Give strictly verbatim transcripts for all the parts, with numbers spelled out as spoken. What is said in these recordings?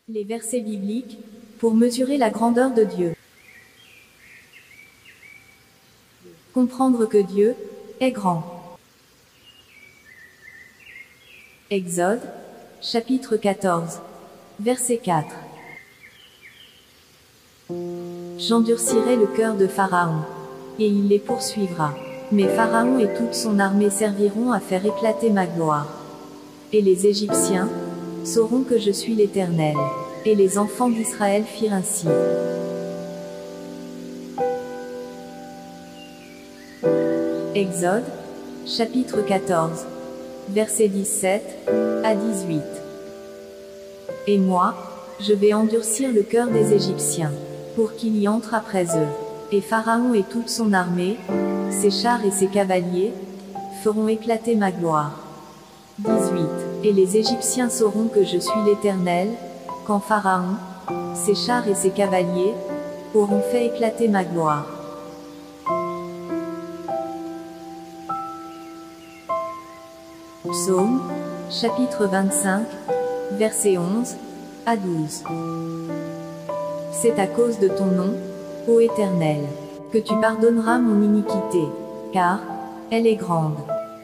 Les versets bibliques, pour mesurer la grandeur de Dieu. Comprendre que Dieu est grand. Exode, chapitre quatorze, verset quatre. J'endurcirai le cœur de Pharaon, et il les poursuivra. Mais Pharaon et toute son armée serviront à faire éclater ma gloire. Et les Égyptiens sauront que je suis l'Éternel. Et les enfants d'Israël firent ainsi. Exode, chapitre quatorze, versets dix-sept à dix-huit. Et moi, je vais endurcir le cœur des Égyptiens, pour qu'il y entre après eux. Et Pharaon et toute son armée, ses chars et ses cavaliers, feront éclater ma gloire. dix-huit. Et les Égyptiens sauront que je suis l'Éternel, quand Pharaon, ses chars et ses cavaliers, auront fait éclater ma gloire. Psaume, chapitre vingt-cinq, versets onze à douze. C'est à cause de ton nom, ô Éternel, que tu pardonneras mon iniquité, car elle est grande.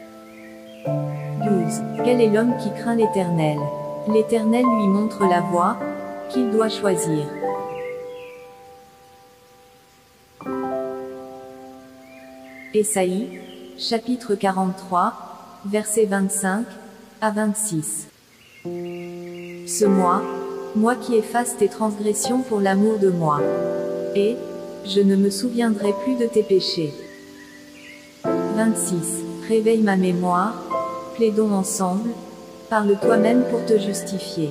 douze. Quel est l'homme qui craint l'Éternel? L'Éternel lui montre la voie qu'il doit choisir. Ésaïe, chapitre quarante-trois, versets vingt-cinq à vingt-six. Ce moi, moi qui efface tes transgressions pour l'amour de moi. Et je ne me souviendrai plus de tes péchés. vingt-six. Réveille ma mémoire, plaidons ensemble, parle toi-même pour te justifier.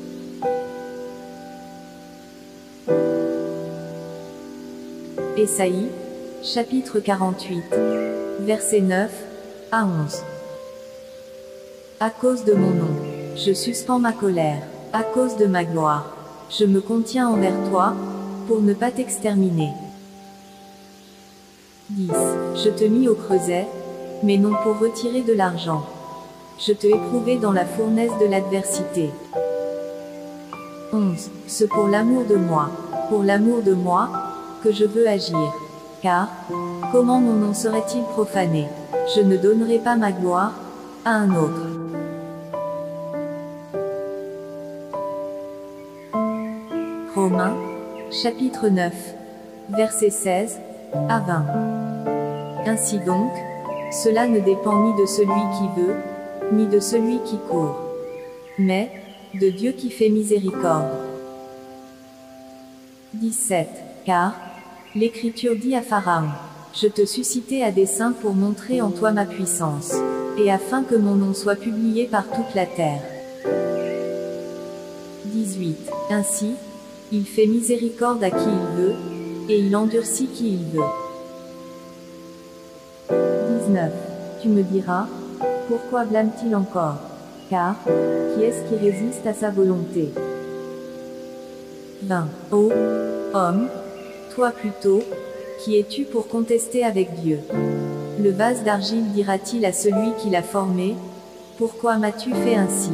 Ésaïe, chapitre quarante-huit, versets neuf à onze. À cause de mon nom, je suspends ma colère, à cause de ma gloire, je me contiens envers toi, pour ne pas t'exterminer. dix. Je te mis au creuset, mais non pour retirer de l'argent. Je te éprouvé dans la fournaise de l'adversité. onze. C'est pour l'amour de moi, pour l'amour de moi, que je veux agir. Car, comment mon nom serait-il profané? Je ne donnerai pas ma gloire à un autre. Romains, chapitre neuf, versets seize à vingt. Ainsi donc, cela ne dépend ni de celui qui veut, ni de celui qui court, mais de Dieu qui fait miséricorde. dix-sept. Car l'Écriture dit à Pharaon, je te suscitai à dessein pour montrer en toi ma puissance, et afin que mon nom soit publié par toute la terre. dix-huit. Ainsi, il fait miséricorde à qui il veut, et il endurcit qui il veut. dix-neuf. Tu me diras, pourquoi blâme-t-il encore? Car, qui est-ce qui résiste à sa volonté? vingt. Ô homme, toi plutôt, qui es-tu pour contester avec Dieu? Le vase d'argile dira-t-il à celui qui l'a formé, pourquoi m'as-tu fait ainsi?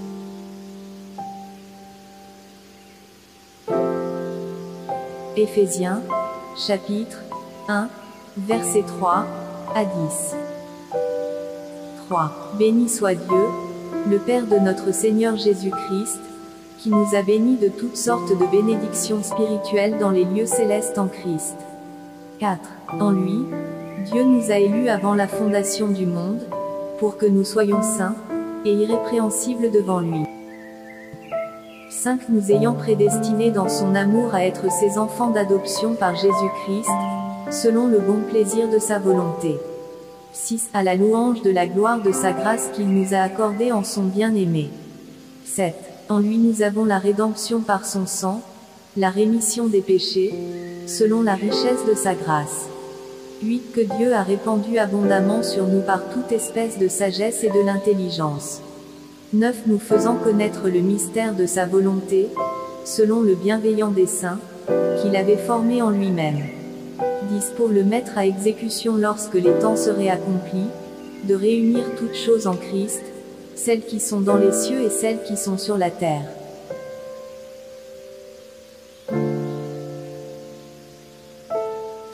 Éphésiens, chapitre un, versets trois à dix. trois. Béni soit Dieu, le Père de notre Seigneur Jésus-Christ, qui nous a bénis de toutes sortes de bénédictions spirituelles dans les lieux célestes en Christ. quatre. En lui, Dieu nous a élus avant la fondation du monde, pour que nous soyons saints et irrépréhensibles devant lui. cinq. Nous ayant prédestinés dans son amour à être ses enfants d'adoption par Jésus-Christ, selon le bon plaisir de sa volonté. six. À la louange de la gloire de sa grâce qu'il nous a accordée en son bien-aimé. sept. En lui nous avons la rédemption par son sang, la rémission des péchés, selon la richesse de sa grâce. huit. Que Dieu a répandu abondamment sur nous par toute espèce de sagesse et de l'intelligence. neuf. Nous faisant connaître le mystère de sa volonté, selon le bienveillant dessein, qu'il avait formé en lui-même. dix. Pour le mettre à exécution lorsque les temps seraient accomplis, de réunir toutes choses en Christ, celles qui sont dans les cieux et celles qui sont sur la terre.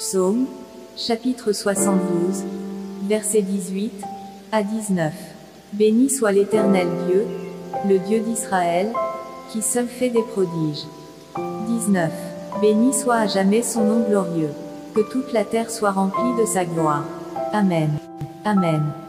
Psaume, chapitre soixante-douze, versets dix-huit à dix-neuf. Béni soit l'Éternel Dieu, le Dieu d'Israël, qui seul fait des prodiges. dix-neuf. Béni soit à jamais son nom glorieux. Que toute la terre soit remplie de sa gloire. Amen. Amen.